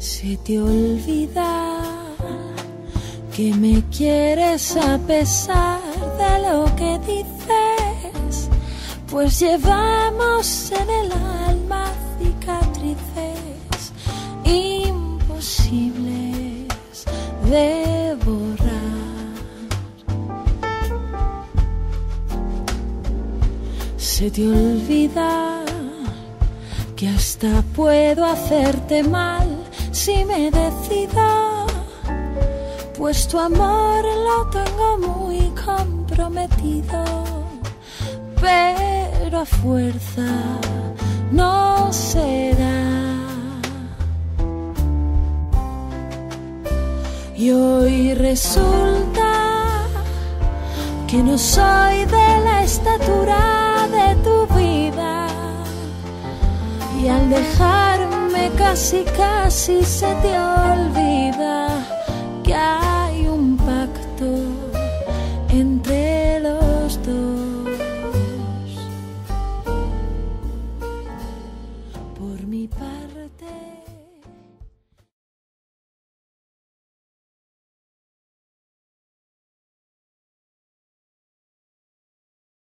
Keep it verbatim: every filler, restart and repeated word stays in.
Se te olvida que me quieres a pesar de lo que dices, pues llevamos en el alma cicatrices imposibles de borrar. Se te olvida que hasta puedo hacerte mal si me decido, pues tu amor lo tengo muy comprometido, pero a fuerza no será. Y hoy resulta que no soy de la estatura de tu vida, y al dejarme casi casi se te olvida que